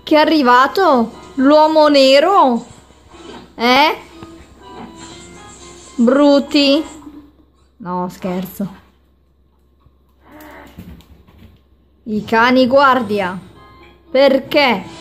Che è arrivato? L'uomo nero? Eh? Brutti? No, scherzo. I cani guardia. Perché?